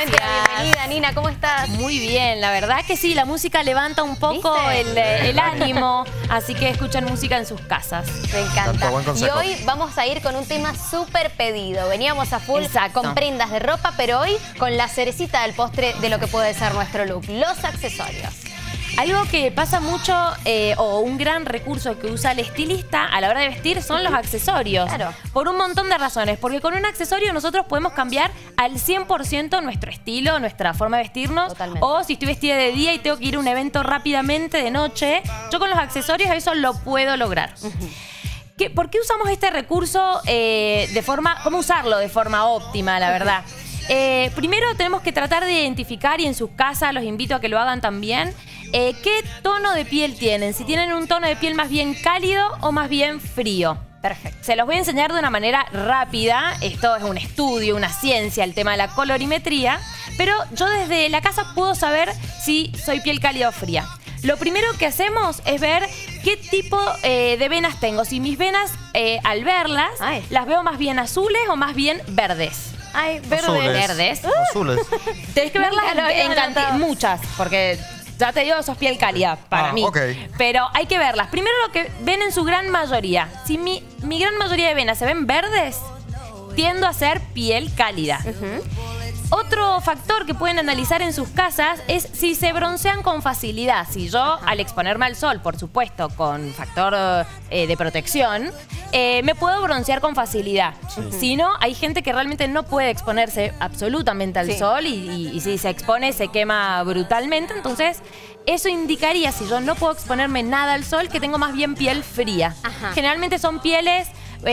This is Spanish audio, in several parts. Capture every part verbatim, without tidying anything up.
nuevamente la bienvenida. Nina, ¿cómo estás? Muy bien, la verdad que sí, la música levanta un poco el, el ánimo, así que escuchen música en sus casas. Me encanta. Y hoy vamos a ir con un tema súper pedido. Veníamos a full Exacto. con prendas de ropa, pero hoy con la cerecita del postre de lo que puede ser nuestro look, los accesorios. Algo que pasa mucho, eh, o un gran recurso que usa el estilista a la hora de vestir son los accesorios. Claro. Por un montón de razones. Porque con un accesorio nosotros podemos cambiar al cien por ciento nuestro estilo, nuestra forma de vestirnos. Totalmente. O si estoy vestida de día y tengo que ir a un evento rápidamente de noche, yo con los accesorios eso lo puedo lograr. Uh-huh. ¿Qué, ¿Por qué usamos este recurso eh, de forma... ¿Cómo usarlo de forma óptima, la verdad? Eh, primero tenemos que tratar de identificar, y en sus casas los invito a que lo hagan también, eh, qué tono de piel tienen. Si tienen un tono de piel más bien cálido o más bien frío. Perfecto. Se los voy a enseñar de una manera rápida. Esto es un estudio, una ciencia, el tema de la colorimetría. Pero yo desde la casa puedo saber si soy piel cálida o fría. Lo primero que hacemos es ver qué tipo eh, de venas tengo. Si mis venas, eh, al verlas, Ay. las veo más bien azules o más bien verdes. Ay, verdes. Azules. Verdes. Azules. Tenés que verlas Nunca lo había en cantidad, notado. muchas, porque ya te digo, sos piel cálida para Ah, mí. okay. Pero hay que verlas. Primero lo que ven en su gran mayoría. Si mi, mi gran mayoría de venas se ven verdes, tiendo a ser piel cálida. Uh-huh. Otro factor que pueden analizar en sus casas es si se broncean con facilidad. Si yo, Ajá. al exponerme al sol, por supuesto, con factor eh, de protección, eh, me puedo broncear con facilidad. Sí. Si no, hay gente que realmente no puede exponerse absolutamente al sí. sol y, y, y si se expone se quema brutalmente. Entonces, eso indicaría, si yo no puedo exponerme nada al sol, que tengo más bien piel fría. Ajá. Generalmente son pieles...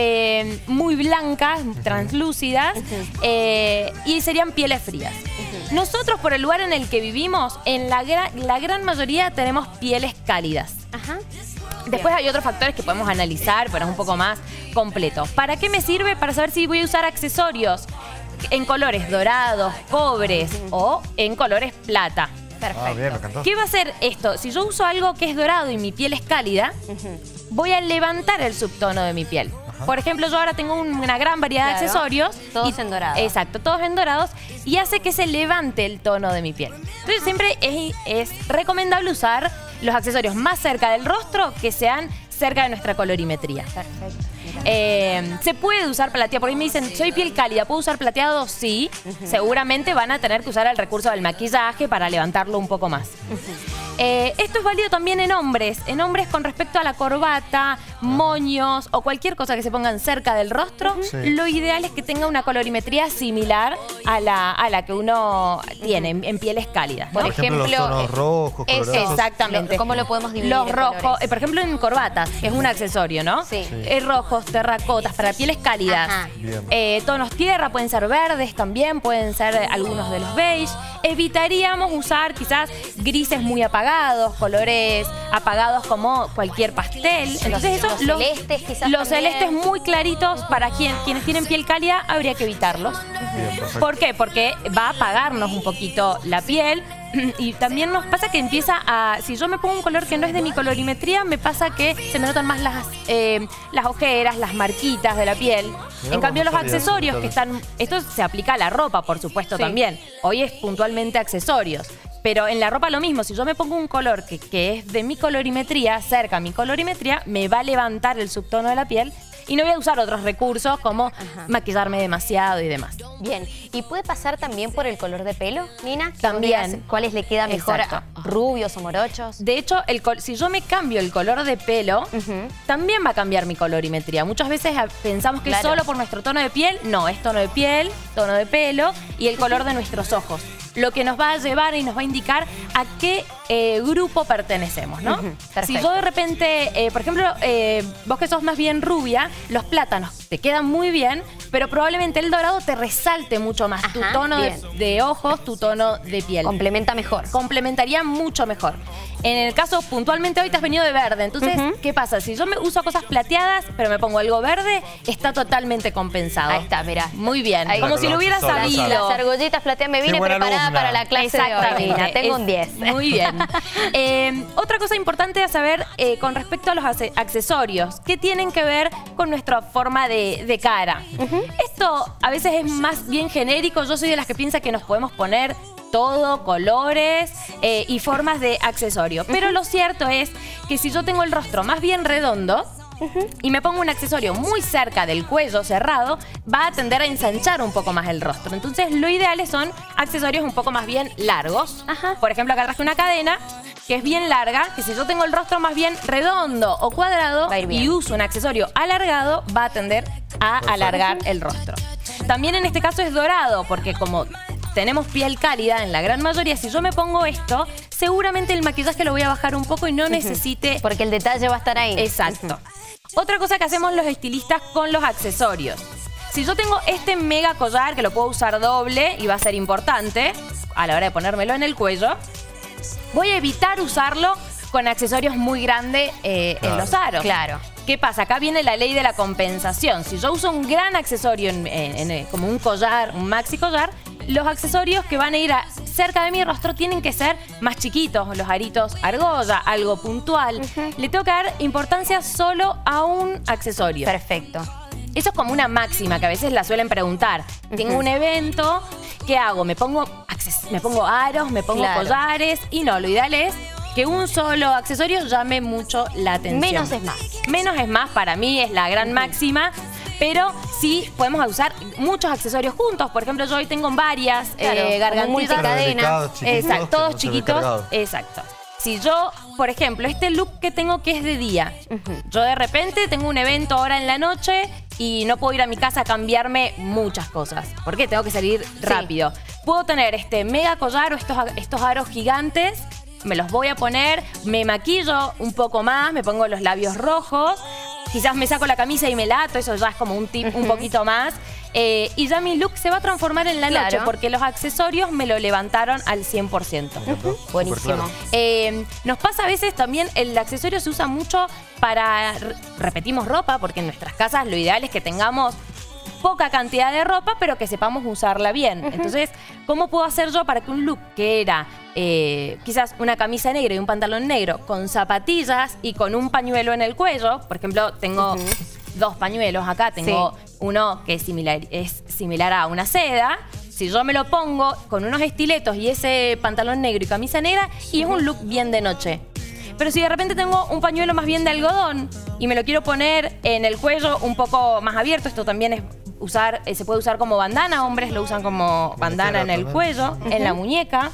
Eh, muy blancas, translúcidas, uh-huh. eh, y serían pieles frías. Uh-huh. Nosotros, por el lugar en el que vivimos, en la, gra la gran mayoría tenemos pieles cálidas. Ajá. Después hay otros factores que podemos analizar, pero es un poco más completo. ¿Para qué me sirve? Para saber si voy a usar accesorios en colores dorados, cobres uh-huh. o en colores plata. Perfecto. Ah, bien, me encantó. ¿Qué va a hacer esto? Si yo uso algo que es dorado y mi piel es cálida, uh-huh. voy a levantar el subtono de mi piel. Por ejemplo, yo ahora tengo una gran variedad claro, de accesorios. Todos y, en dorado. Exacto, todos en dorados. Y hace que se levante el tono de mi piel. Entonces siempre es, es recomendable usar los accesorios más cerca del rostro que sean cerca de nuestra colorimetría. Perfecto. Eh, se puede usar plateado. Por ahí me dicen, soy piel cálida, ¿puedo usar plateado? Sí. Uh-huh. Seguramente van a tener que usar el recurso del maquillaje para levantarlo un poco más. Uh-huh. Eh, esto es válido también en hombres. En hombres con respecto a la corbata, moños o cualquier cosa que se pongan cerca del rostro, uh-huh. sí. lo ideal es que tenga una colorimetría similar a la, a la que uno tiene uh-huh. en, en pieles cálidas, ¿no? Por ejemplo, los tonos eh, rojos, colorados. Exactamente. ¿Cómo lo podemos dividir? Los rojos, eh, por ejemplo, en corbatas, que es un accesorio, ¿no? Sí. sí. Eh, rojos, terracotas, para pieles cálidas. Eh, tonos tierra, pueden ser verdes también, pueden ser eh, algunos de los beige. Evitaríamos usar quizás grises muy apagados, colores apagados como cualquier pastel. Entonces los, eso, los celestes quizás Los también. celestes muy claritos, para quien, quienes tienen piel cálida, habría que evitarlos. Bien, ¿Por qué? Porque va a apagarnos un poquito la piel. Y también nos pasa que empieza a... Si yo me pongo un color que no es de mi colorimetría, me pasa que se me notan más las, eh, las ojeras, las marquitas de la piel. Mirá, en cambio, no los sabía accesorios eso, que están... Esto se aplica a la ropa, por supuesto, sí. también. Hoy es puntualmente accesorios. Pero en la ropa lo mismo. Si yo me pongo un color que, que es de mi colorimetría, cerca a mi colorimetría, me va a levantar el subtono de la piel. Y no voy a usar otros recursos como Ajá. maquillarme demasiado y demás. Bien. ¿Y puede pasar también por el color de pelo, Nina? También. ¿Cuáles le queda mejor? Exacto. A rubios o morochos. De hecho, el si yo me cambio el color de pelo, uh-huh. también va a cambiar mi colorimetría. Muchas veces pensamos que claro. es solo por nuestro tono de piel. No, es tono de piel, tono de pelo y el color de nuestros ojos. Lo que nos va a llevar y nos va a indicar a qué eh, grupo pertenecemos, ¿no? Uh-huh. Si yo de repente, eh, por ejemplo, eh, vos que sos más bien rubia, los plátanos te quedan muy bien, pero probablemente el dorado te resalte mucho más. Ajá, tu tono de, de ojos, tu tono de piel. Complementa mejor. Complementaría mucho mejor. En el caso, puntualmente hoy te has venido de verde. Entonces, uh-huh. ¿qué pasa? Si yo me uso cosas plateadas, pero me pongo algo verde, está totalmente compensado. Ahí está, mirá. Muy bien. Ahí. Como si lo hubiera sabido. Las argollitas plateadas, me vine preparada preparada alumna. para la clase de hoy, Nina. Tengo Es- un diez. Muy bien. Eh, otra cosa importante a saber eh, con respecto a los ace- accesorios, que tienen que ver con nuestra forma de, de cara. Esto a veces es más bien genérico. Yo soy de las que piensa que nos podemos poner todo, colores eh, y formas de accesorio. Pero lo cierto es que si yo tengo el rostro más bien redondo, y me pongo un accesorio muy cerca del cuello cerrado, va a tender a ensanchar un poco más el rostro. Entonces, lo ideal son accesorios un poco más bien largos. Ajá. Por ejemplo, acá traje una cadena que es bien larga, que si yo tengo el rostro más bien redondo o cuadrado Va a ir bien. y uso un accesorio alargado, va a tender a alargar el rostro. También en este caso es dorado, porque como tenemos piel cálida en la gran mayoría, si yo me pongo esto, seguramente el maquillaje lo voy a bajar un poco y no necesite... Porque el detalle va a estar ahí. Exacto. Otra cosa que hacemos los estilistas con los accesorios. Si yo tengo este mega collar, que lo puedo usar doble y va a ser importante a la hora de ponérmelo en el cuello, voy a evitar usarlo con accesorios muy grandes eh, Claro. en los aros. Claro. ¿Qué pasa? Acá viene la ley de la compensación. Si yo uso un gran accesorio en- en- en- como un collar, un maxi collar, los accesorios que van a ir a- cerca de mi rostro tienen que ser más chiquitos, los aritos argolla, algo puntual. Le tengo que dar importancia solo a un accesorio. Perfecto. Eso es como una máxima que a veces la suelen preguntar. Tengo un evento, ¿qué hago? ¿Me pongo, acces- me pongo aros, me pongo Claro. collares? Y no, lo ideal es que un solo accesorio llame mucho la atención. Menos es más. Menos es más, para mí es la gran máxima. Pero sí podemos usar muchos accesorios juntos. Por ejemplo, yo hoy tengo varias Claro, eh, como gargantillas. multicadena. Delicados, chiquitos, Exacto, que todos no se ven chiquitos. cargados. Exacto. Si yo, por ejemplo, este look que tengo que es de día, yo de repente tengo un evento ahora en la noche y no puedo ir a mi casa a cambiarme muchas cosas. ¿Por qué? Tengo que salir rápido. Puedo tener este mega collar o estos, estos aros gigantes, me los voy a poner, me maquillo un poco más, me pongo los labios rojos, quizás me saco la camisa y me lato, eso ya es como un tip un poquito más. Eh, y ya mi look se va a transformar en la Claro. noche porque los accesorios me lo levantaron al cien por ciento. Buenísimo. Superclaro. Eh, nos pasa a veces también, el accesorio se usa mucho para, re- repetimos ropa, porque en nuestras casas lo ideal es que tengamos poca cantidad de ropa, pero que sepamos usarla bien. Entonces, ¿cómo puedo hacer yo para que un look que era eh, quizás una camisa negra y un pantalón negro con zapatillas y con un pañuelo en el cuello? Por ejemplo, tengo dos pañuelos acá, tengo uno que es similar, es similar a una seda. Si yo me lo pongo con unos estiletos y ese pantalón negro y camisa negra, y es un look bien de noche. Pero si de repente tengo un pañuelo más bien de algodón y me lo quiero poner en el cuello un poco más abierto, esto también es usar, eh, se puede usar como bandana, hombres lo usan como bandana en el también. cuello, en la muñeca.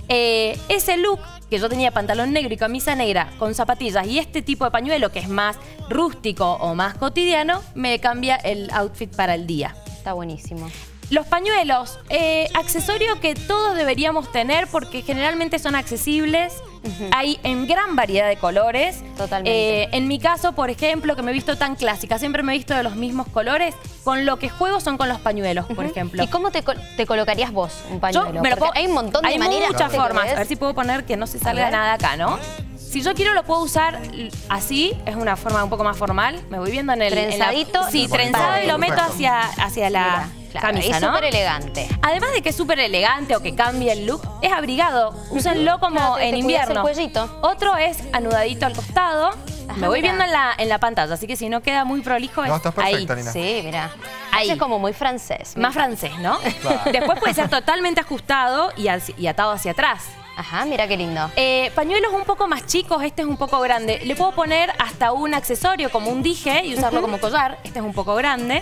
Eh, ese look que yo tenía pantalón negro y camisa negra con zapatillas y este tipo de pañuelo que es más rústico o más cotidiano, me cambia el outfit para el día. Está buenísimo. Los pañuelos, eh, accesorio que todos deberíamos tener porque generalmente son accesibles. Hay en gran variedad de colores. Totalmente. Eh, en mi caso, por ejemplo, que me he visto tan clásica, siempre me he visto de los mismos colores. Con lo que juego son con los pañuelos, por ejemplo. ¿Y cómo te, col- te colocarías vos un Yo pañuelo? me lo Porque puedo- hay un montón de hay maneras. muchas ¿viste que formas. ves? A ver si puedo poner que no se salga ver. nada acá, ¿no? Si yo quiero lo puedo usar l- así, es una forma un poco más formal. Me voy viendo en el... en la- Trenzadito. sí, Bonito, trenzado y lo meto perfecto. hacia, hacia la Mira, claro, camisa, y ¿no? súper elegante. Además de que es súper elegante o que cambia el look, es abrigado. Úsenlo como Claro, te- en te cuidas el invierno. cuellito. Otro es anudadito al costado. Ajá, Me voy mira. viendo en la, en la pantalla, así que si no queda muy prolijo es No, estás ahí. perfecta, Nina. Sí, mira. Ahí. Es como muy francés. Más francés, ¿no? Claro. Después puede ser totalmente ajustado y, hacia- y atado hacia atrás. Ajá, mira qué lindo. Eh, pañuelos un poco más chicos, este es un poco grande. Le puedo poner hasta un accesorio como un dije y usarlo como collar. Este es un poco grande.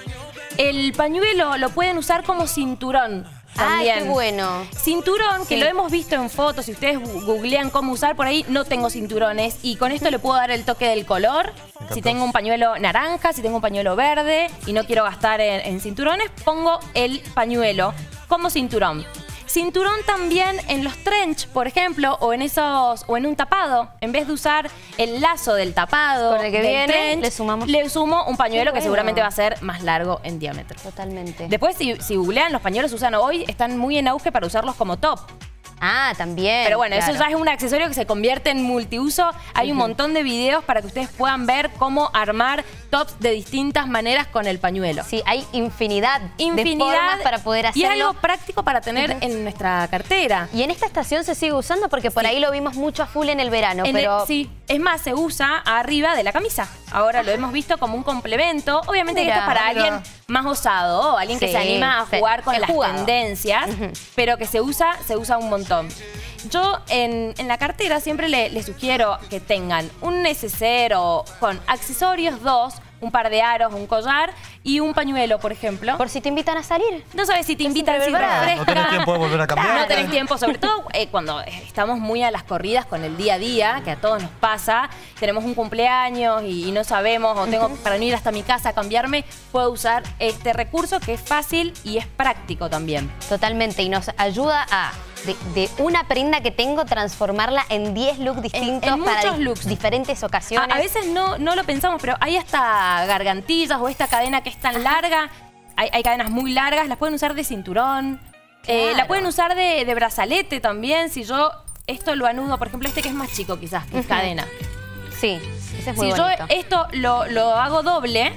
El pañuelo lo pueden usar como cinturón también. Ay, qué bueno. Cinturón, que Sí. lo hemos visto en fotos, si ustedes gu- googlean cómo usar por ahí, no tengo cinturones. Y con esto le puedo dar el toque del color. encantó. Si tengo un pañuelo naranja, si tengo un pañuelo verde y no quiero gastar en, en cinturones, pongo el pañuelo como cinturón. Cinturón también en los trench, por ejemplo, o en esos, o en un tapado. En vez de usar el lazo del tapado, Con el que del viene, trench, le sumamos- le sumo un pañuelo Qué que bueno. seguramente va a ser más largo en diámetro. Totalmente. Después, si, si googlean, los pañuelos se usan hoy, están muy en auge para usarlos como top. Ah, también. Pero bueno, claro. eso ya es un accesorio que se convierte en multiuso. Hay uh-huh. un montón de videos para que ustedes puedan ver cómo armar tops de distintas maneras con el pañuelo. Sí, hay infinidad, infinidad de formas para poder hacerlo. Y es algo práctico para tener uh-huh. en nuestra cartera. Y en esta estación se sigue usando porque por sí. ahí lo vimos mucho a full en el verano. En pero el, sí, es más, se usa arriba de la camisa. Ahora lo hemos visto como un complemento. Obviamente mira, esto es para mira. alguien más osado, alguien sí, que se anima a jugar con las jugado. tendencias, uh-huh. pero que se usa, se usa un montón. Yo en, en la cartera siempre le, le sugiero que tengan un neceser o con accesorios dos, un par de aros, un collar y un pañuelo, por ejemplo. Por si te invitan a salir. No sabes si te invitan, si refrescan. No tenés tiempo de volver a cambiar. No tenés tiempo, sobre todo eh, cuando estamos muy a las corridas con el día a día, que a todos nos pasa. Tenemos un cumpleaños y, y no sabemos, o tengo para no ir hasta mi casa a cambiarme, puedo usar este recurso que es fácil y es práctico también. Totalmente, y nos ayuda a... De, de una prenda que tengo, transformarla en diez looks distintos en, en para muchos di looks. diferentes ocasiones. A, a veces no, no lo pensamos, pero hay hasta gargantillas o esta cadena que es tan larga. Hay, hay cadenas muy largas, las pueden usar de cinturón. Claro. Eh, la pueden usar de, de brazalete también. Si yo esto lo anudo, por ejemplo, este que es más chico quizás, que es uh-huh. cadena. Sí, ese es muy si bonito. yo esto lo, lo hago doble,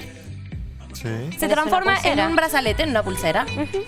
sí. se transforma en un brazalete, en una pulsera. Uh-huh.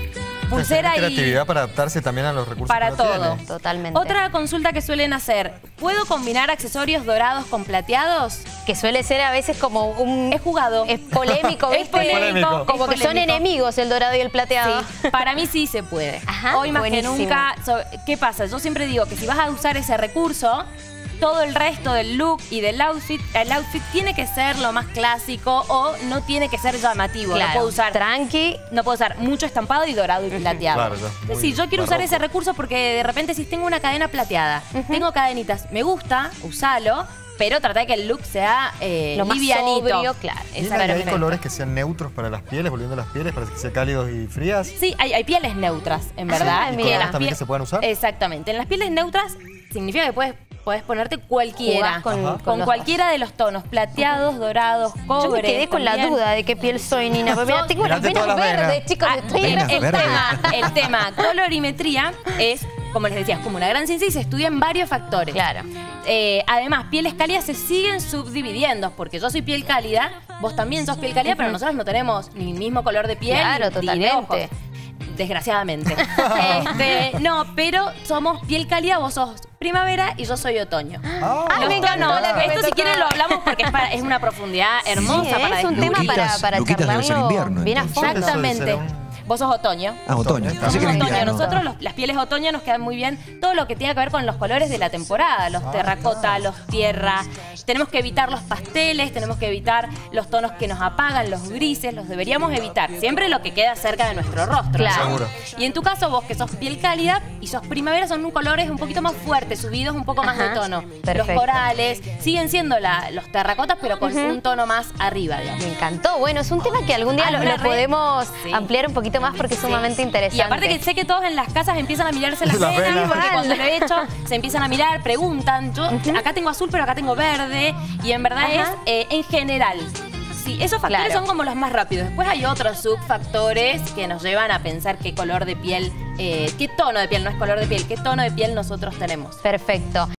Pulsera y creatividad para adaptarse también a los recursos para que todo. tiene. Totalmente. Otra consulta que suelen hacer, ¿puedo combinar accesorios dorados con plateados? Que suele ser a veces como un... Es jugado. Es polémico, ¿viste? Es polémico. Como es que polémico. son enemigos el dorado y el plateado. Sí, para mí sí se puede. Ajá, hoy más buenísimo. que nunca. ¿Qué pasa? Yo siempre digo que si vas a usar ese recurso, todo el resto del look y del outfit, el outfit tiene que ser lo más clásico o no tiene que ser llamativo. Claro, no puedo usar tranqui. No puedo usar mucho estampado y dorado y plateado. Claro, ya, sí, yo quiero barroco. usar ese recurso porque de repente si tengo una cadena plateada, uh-huh. tengo cadenitas, me gusta, usalo, pero trata de que el look sea eh, lo más livianito. sobrio, claro. ¿Y hay colores que sean neutros para las pieles, volviendo a las pieles, para que sean cálidos y frías? Sí, hay, hay pieles neutras, en verdad. Ah, ¿Y colores también que se puedan usar? Exactamente. En las pieles neutras significa que puedes... Podés ponerte cualquiera, con, con, con cualquiera dos. de los tonos, plateados, dorados, cobre. Yo me quedé con también. la duda de qué piel soy, Nina. Porque mira, tengo las venas verdes, chicos. Ah, Estoy el, el, verde. tema, el tema colorimetría es, como les decía, es como una gran ciencia y se estudian varios factores. Claro. Eh, además, pieles cálidas se siguen subdividiendo, porque yo soy piel cálida, vos también sos piel cálida, uh-huh. pero nosotros no tenemos ni el mismo color de piel, claro, ni totalmente. de ojos. Desgraciadamente. este, no, pero somos piel cálida, vos sos primavera y yo soy otoño. Oh, Ay, me encantó. No, la que esto me si quieren lo hablamos porque es, para, es una profundidad hermosa sí, para es un tema para, para charlarlo invierno, bien a fondo. Exactamente. Vos sos otoño. Ah, otoño. Nosotros, Así que otoño. invierno. Nosotros los, las pieles otoño nos quedan muy bien. Todo lo que tiene que ver con los colores de la temporada. Los ah, terracota, claro. los tierra. Tenemos que evitar los pasteles, tenemos que evitar los tonos que nos apagan, los grises. Los deberíamos evitar. Siempre lo que queda cerca de nuestro rostro. Claro. Seguro. Y en tu caso, vos que sos piel cálida y sos primavera, son colores un poquito más fuertes, subidos un poco más Ajá, de tono. perfecto. Los corales siguen siendo la, los terracotas, pero con uh-huh. un tono más arriba, digamos. Me encantó. Bueno, es un tema que algún día lo, lo podemos sí. ampliar un poquito más porque es sí. sumamente interesante. Y aparte que sé que todos en las casas empiezan a mirarse las Las venas, venas. porque cuando lo he hecho se empiezan a mirar, preguntan. Yo uh-huh. acá tengo azul, pero acá tengo verde. Y en verdad Ajá. es eh, en general. Sí, esos factores claro. son como los más rápidos. Después hay otros subfactores que nos llevan a pensar qué color de piel, eh, qué tono de piel, no es color de piel, qué tono de piel nosotros tenemos. Perfecto.